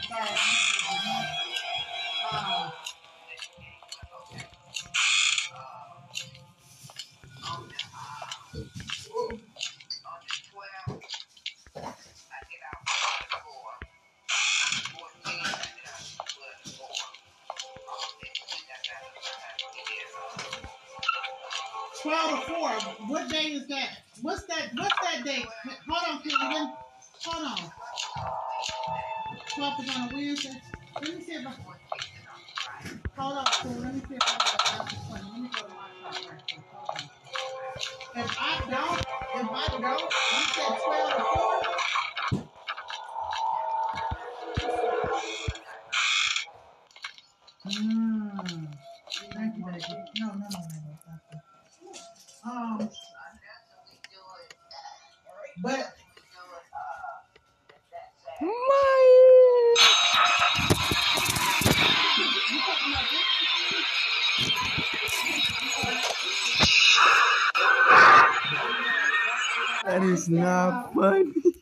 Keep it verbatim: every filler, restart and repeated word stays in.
Uh, twelve to four. What day is that? What's that? What's that date? Hold on, Keegan. Hold on. twelfth is on a Wednesday. Let me see if I. Hold on, so let me see if I got the Let me go to my chart right quick. Hold on. If I don't, if I don't, you said twelve to four. Mm. Thank you, baby. No, no, no, no, no. Um, but that is not funny.